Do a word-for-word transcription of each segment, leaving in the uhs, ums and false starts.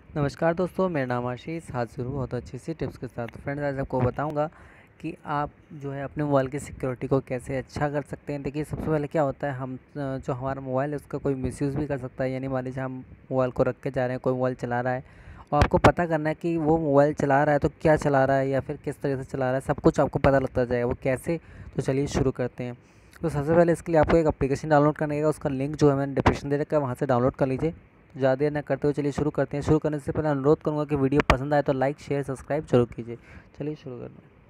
नमस्कार दोस्तों, मेरा नाम आशीष हाजिर हूँ बहुत अच्छी सी टिप्स के साथ। फ्रेंड्स, आज आपको बताऊंगा कि आप जो है अपने मोबाइल की सिक्योरिटी को कैसे अच्छा कर सकते हैं। देखिए, सबसे पहले क्या होता है, हम अ, जो हमारा मोबाइल है उसका कोई मिसयूज़ भी कर सकता है। यानी मान लीजिए हम मोबाइल को रख के जा रहे हैं, कोई मोबाइल चला रहा है और आपको पता करना है कि वो मोबाइल चला रहा है तो क्या चला रहा है या फिर किस तरह से चला रहा है, सब कुछ आपको पता लगता जाएगा। वो कैसे, तो चलिए शुरू करते हैं। तो सबसे पहले इसके लिए आपको एक एप्लीकेशन डाउनलोड करने का, उसका लिंक जो है मैंने डिस्क्रिप्शन दे रखा है, वहाँ से डाउनलोड कर लीजिए। ज़्यादा देर ना करते हुए चलिए शुरू करते हैं। शुरू करने से पहले अनुरोध करूँगा कि वीडियो पसंद आए तो लाइक शेयर सब्सक्राइब जरूर कीजिए। चलिए शुरू करते हैं।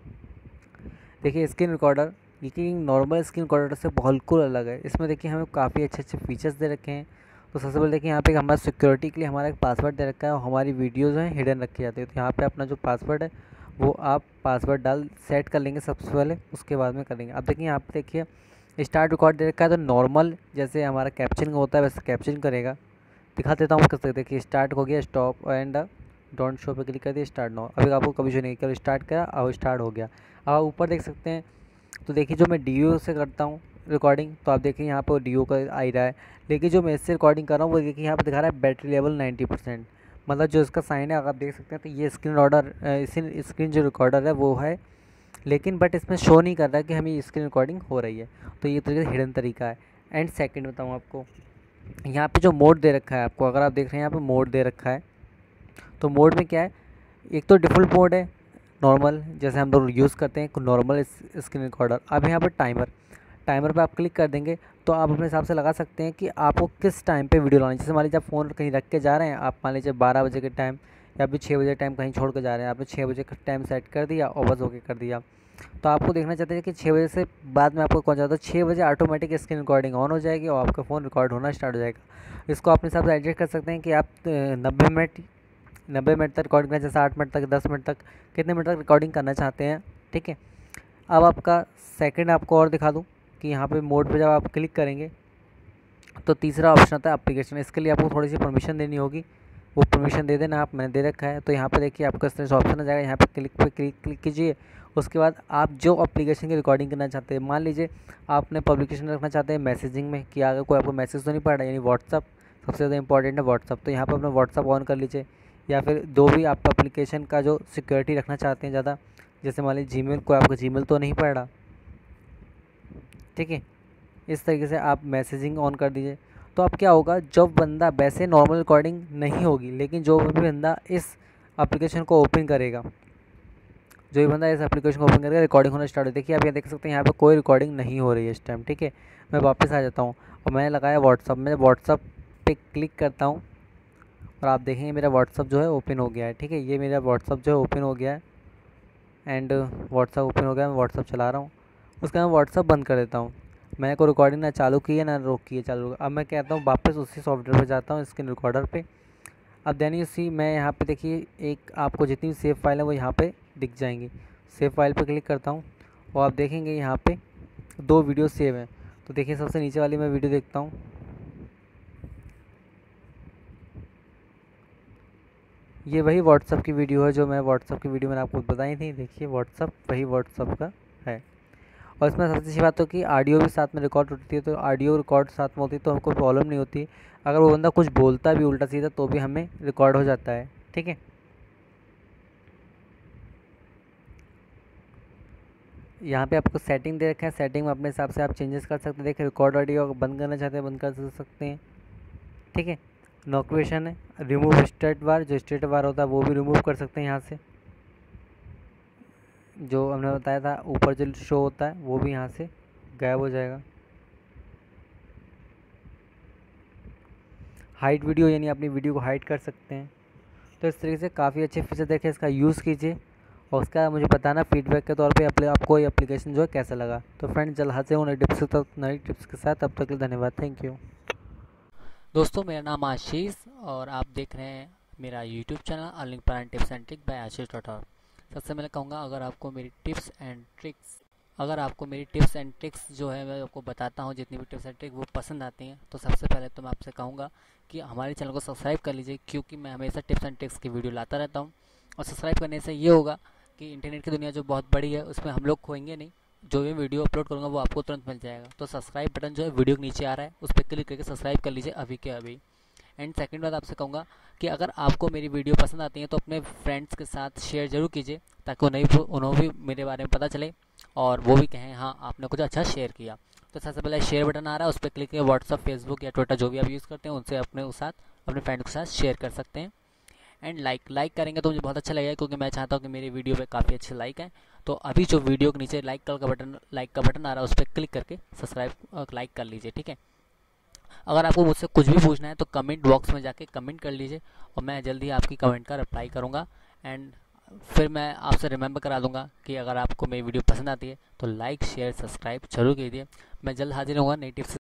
देखिए, स्क्रीन रिकॉर्डर ये नॉर्मल स्क्रीन रिकॉर्डर से बिल्कुल अलग है। इसमें देखिए हमें काफ़ी अच्छे अच्छे फीचर्स दे रखे हैं। तो सबसे पहले देखिए, यहाँ पे हमारा सिक्योरिटी के लिए हमारा एक पासवर्ड दे रखा है और हमारी वीडियोज़ हैं हिडन रखी जाती है। तो यहाँ पे अपना जो पासवर्ड है वो आप पासवर्ड डाल सेट कर लेंगे सबसे पहले, उसके बाद में करेंगे। अब देखिए यहाँ पे देखिए स्टार्ट रिकॉर्ड दे रखा है, तो नॉर्मल जैसे हमारा कैप्चन होता है वैसे कैप्चन करेगा। दिखा देता हूँ कैसे। देखिए स्टार्ट हो गया, स्टॉप एंड डोंट शो पे क्लिक कर दिया, स्टार्ट नाउ। अभी आपको कभी शो नहीं किया, स्टार्ट किया और स्टार्ट हो गया। अब आप ऊपर देख सकते हैं। तो देखिए जो मैं डी ओ से करता हूँ रिकॉर्डिंग, तो आप देखिए यहाँ पर डी ओ का आ ही रहा है। लेकिन जो मैं इससे रिकॉर्डिंग कर रहा हूँ वो देखिए यहाँ पर दिखा रहा है बैटरी लेवल नाइन्टी परसेंट। मतलब जो इसका साइन है अगर आप देख सकते हैं, तो ये स्क्रीन ऑर्डर इसी स्क्रीन जो रिकॉर्डर है वो है, लेकिन बट इसमें शो नहीं कर रहा कि हमें स्क्रीन रिकॉर्डिंग हो रही है। तो ये तरीके से हिडन तरीका है। एंड सेकंड बताऊँ आपको, यहाँ पे जो मोड दे रखा है आपको, अगर आप देख रहे हैं यहाँ पे मोड दे रखा है, तो मोड में क्या है, एक तो डिफ़ॉल्ट मोड है नॉर्मल जैसे हम लोग यूज़ करते हैं नॉर्मल स्क्रीन रिकॉर्डर। अब यहाँ पर टाइमर टाइमर पे आप क्लिक कर देंगे तो आप अपने हिसाब से लगा सकते हैं कि आपको किस टाइम पे वीडियो लानी है। जैसे मान लीजिए आप फ़ोन कहीं रख के जा रहे हैं, आप मान लीजिए बारह बजे के टाइम या फिर छः बजे टाइम कहीं छोड़ के जा रहे हैं, आपने छः बजे का टाइम सेट कर दिया और बस ओके कर दिया। तो आपको देखना चाहते हैं कि छः बजे से बाद में आपको कौन जाता है, छः बजे ऑटोमेटिक स्क्रीन रिकॉर्डिंग ऑन हो जाएगी और आपका फ़ोन रिकॉर्ड होना स्टार्ट हो जाएगा। इसको अपने हिसाब से एडजस्ट कर सकते हैं कि आप नब्बे मिनट नब्बे मिनट तक रिकॉर्डिंग करना, जैसे आठ मिनट तक, दस मिनट तक, कितने मिनट तक रिकॉर्डिंग करना चाहते हैं। ठीक है। अब आपका सेकंड आपको और दिखा दूँ कि यहाँ पे मोड पे जब आप क्लिक करेंगे तो तीसरा ऑप्शन आता है एप्लीकेशन। इसके लिए आपको थोड़ी सी परमिशन देनी होगी, वो परमिशन दे देना आप, मैंने दे रखा है। तो यहाँ पे देखिए आपका इस तरह से ऑप्शन आ जाएगा, यहाँ पे क्लिक पे क्लिक क्लिक कीजिए। उसके बाद आप जो एप्लीकेशन की रिकॉर्डिंग करना चाहते हैं, मान लीजिए आपने पब्लिकेशन रखना चाहते हैं मैसेजिंग में कि अगर कोई आपको मैसेज तो नहीं पड़ रहा, यानी व्हाट्सअप सबसे ज़्यादा इंपॉर्टेंट है व्हाट्सअप। तो यहाँ पर अपना व्हाट्सअप ऑन कर लीजिए, या फिर दो भी आप एप्लीकेशन का जो सिक्योरिटी रखना चाहते हैं ज़्यादा, जैसे मान लीजिए जीमेल, कोई आपका जीमेल तो नहीं पड़ रहा। ठीक है। इस तरीके से आप मैसेजिंग ऑन कर दीजिए। तो अब क्या होगा, जब बंदा वैसे नॉर्मल रिकॉर्डिंग नहीं होगी, लेकिन जो भी बंदा इस एप्लीकेशन को ओपन करेगा, जो भी बंदा इस एप्लीकेशन को ओपन करेगा, रिकॉर्डिंग होना स्टार्ट हो। देखिए आप ये देख सकते हैं यहाँ पे कोई रिकॉर्डिंग नहीं हो रही है इस टाइम। ठीक है। मैं वापस आ जाता हूँ और मैंने लगाया व्हाट्सअप। मैं व्हाट्सअप पे क्लिक करता हूँ और आप देखेंगे मेरा व्हाट्सअप जो है ओपन हो गया है। ठीक है। ये मेरा व्हाट्सअप जो है ओपन हो गया है एंड व्हाट्सअप ओपन हो गया, मैं व्हाट्सअप चला रहा हूँ। उसके बाद व्हाट्सअप बंद कर देता हूँ। मैंने कोई रिकॉर्डिंग ना चालू की है ना रोक की है चालू। अब मैं कहता हूँ वापस उसी सॉफ्टवेयर पे जाता हूँ, स्क्रीन रिकॉर्डर पे। अब देन यू सी, मैं यहाँ पे देखिए एक आपको जितनी भी सेव फाइल है वो यहाँ पे दिख जाएंगी। सेव फाइल पे क्लिक करता हूँ और आप देखेंगे यहाँ पे दो वीडियो सेव हैं। तो देखिए सबसे नीचे वाली मैं वीडियो देखता हूँ, ये वही व्हाट्सअप की वीडियो है जो मैं व्हाट्सअप की वीडियो मैंने आपको बताई थी। देखिए व्हाट्सअप वही व्हाट्सअप का है। और इसमें सबसे अच्छी बात तो कि ऑडियो भी साथ में रिकॉर्ड होती है, तो ऑडियो रिकॉर्ड साथ में होती है तो हमको प्रॉब्लम नहीं होती। अगर वो बंदा कुछ बोलता भी उल्टा सीधा तो भी हमें रिकॉर्ड हो जाता है। ठीक है। यहाँ पे आपको सेटिंग दे रखा है, सेटिंग में अपने हिसाब से आप चेंजेस कर सकते हैं। देखिए रिकॉर्ड ऑडियो बंद करना चाहते हैं बंद कर सकते हैं। ठीक है। नोटिफिकेशन है, रिमूव स्टेट बार, जो स्टेट बार होता है वो भी रिमूव कर सकते हैं यहाँ से। जो हमने बताया था ऊपर जो शो होता है वो भी यहाँ से गायब हो जाएगा। हाइड वीडियो, यानी अपनी वीडियो को हाइड कर सकते हैं। तो इस तरीके से काफ़ी अच्छे फीचर देखें, इसका यूज़ कीजिए और उसका मुझे बताना फीडबैक के तौर पे अपने आपको ये एप्लीकेशन जो है कैसा लगा। तो फ्रेंड्स, जल्द हाजिर हूँ नई टिप्स तक नई टिप्स के साथ। तब तक के लिए धन्यवाद, थैंक यू। दोस्तों, मेरा नाम आशीष और आप देख रहे हैं मेरा YouTube channel earning plan tips and trick by Ashish daughter. सबसे पहले कहूँगा, अगर आपको मेरी टिप्स एंड ट्रिक्स अगर आपको मेरी टिप्स एंड ट्रिक्स जो है मैं आपको बताता हूँ, जितनी भी टिप्स एंड ट्रिक वो पसंद आती हैं, तो सबसे पहले तो मैं आपसे कहूँगा कि हमारे चैनल को सब्सक्राइब कर लीजिए, क्योंकि मैं हमेशा टिप्स एंड ट्रिक्स की वीडियो लाता रहता हूँ। और सब्सक्राइब करने से ये होगा कि इंटरनेट की दुनिया जो बहुत बड़ी है उसमें हम लोग खोएंगे नहीं। जो भी वीडियो अपलोड करूँगा वो आपको तुरंत मिल जाएगा। तो सब्सक्राइब बटन जो है वीडियो के नीचे आ रहा है, उस पर क्लिक करके सब्सक्राइब कर लीजिए अभी के अभी। एंड सेकंड बात आपसे कहूँगा कि अगर आपको मेरी वीडियो पसंद आती है तो अपने फ्रेंड्स के साथ शेयर जरूर कीजिए, ताकि उन्हें भी उन्हें भी मेरे बारे में पता चले और वो भी कहें हाँ आपने कुछ अच्छा शेयर किया। तो सबसे पहले शेयर बटन आ रहा है, उस पर क्लिक करके व्हाट्सअप, फेसबुक या ट्विटर जो भी आप यूज़ करते हैं उनसे अपने उस साथ अपने फ्रेंड के साथ शेयर कर सकते हैं। एंड लाइक लाइक करेंगे तो मुझे बहुत अच्छा लगेगा, क्योंकि मैं चाहता हूँ कि मेरी वीडियो पे काफ़ी अच्छे लाइक हैं। तो अभी जो वीडियो के नीचे लाइक का बटन लाइक का बटन आ रहा है उस पर क्लिक करके सब्सक्राइब लाइक कर लीजिए, ठीक है। अगर आपको मुझसे कुछ भी पूछना है तो कमेंट बॉक्स में जाके कमेंट कर लीजिए और मैं जल्दी आपकी कमेंट का रिप्लाई करूँगा। एंड फिर मैं आपसे रिमेंबर करा दूंगा कि अगर आपको मेरी वीडियो पसंद आती है तो लाइक शेयर सब्सक्राइब जरूर कीजिए। मैं जल्द हाजिर होऊंगा नई टिप्स।